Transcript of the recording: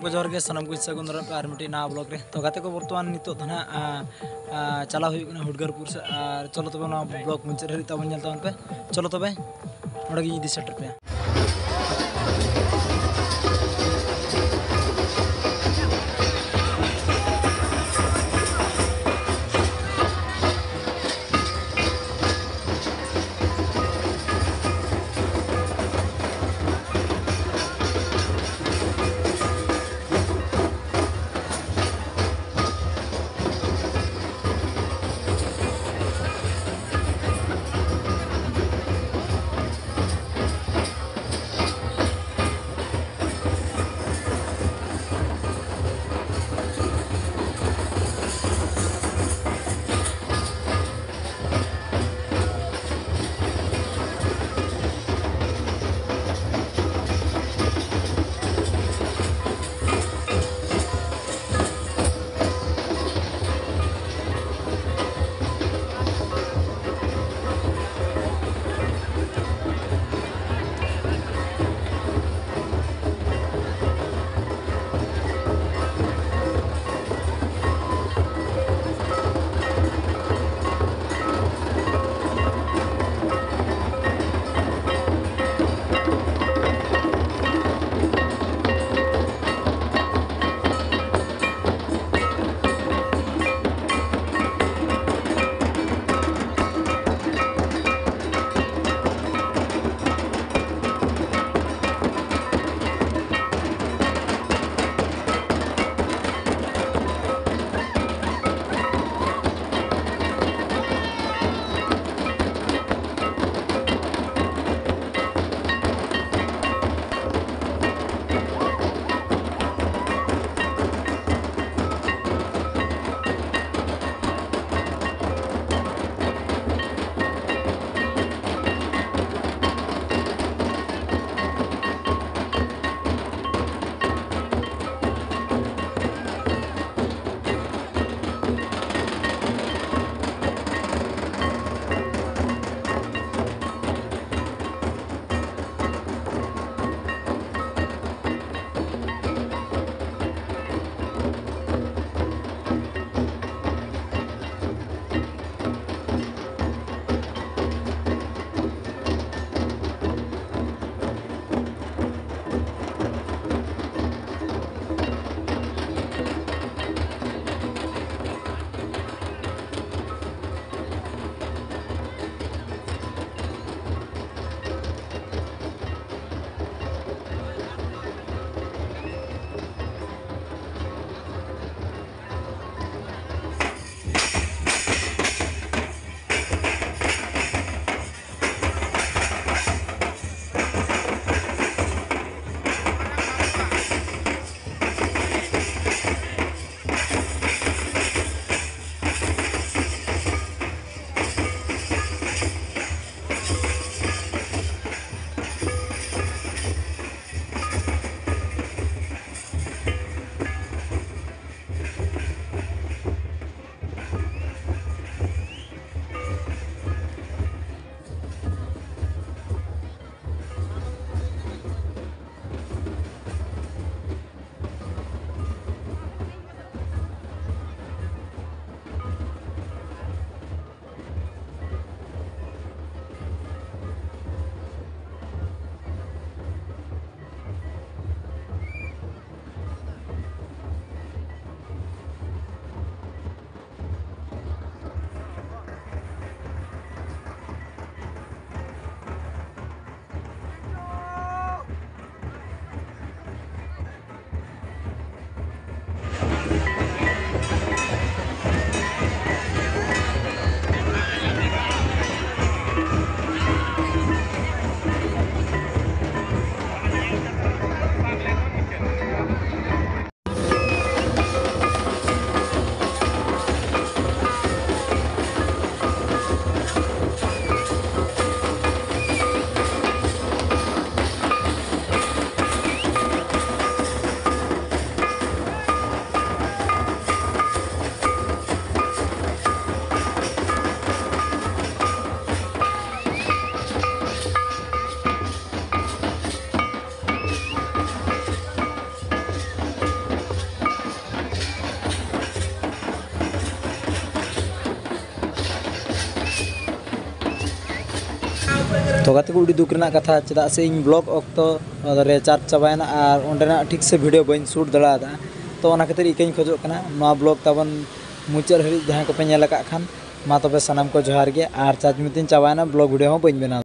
को जोर के सनम को सगुन दाराम पे मिट्टी ना ब्लॉग रे तो गाते को बर्तमान नितो धना चला हुई हुडगारपुर से चलो तब ब्लॉग मुचाद हरी तब नल तबन पे चलो तब ओडे इदी सेटर पे तो गाते को उड़ी दुख रना कथा चेदा से इन ब्लॉग ऑक्तो रे चार्ज चाबायना और ओंडेना ठीक से वीडियो बइन शूट दड़ादा तो ओना खातिर इकाइन खोजो कना मा ब्लॉग ताबन मुचार हरि जहां को पे नेल का खान मा तबे सनाम को जोहार गे और चार्ज मितिन चाबायना ब्लॉग वीडियो हो बइन बना।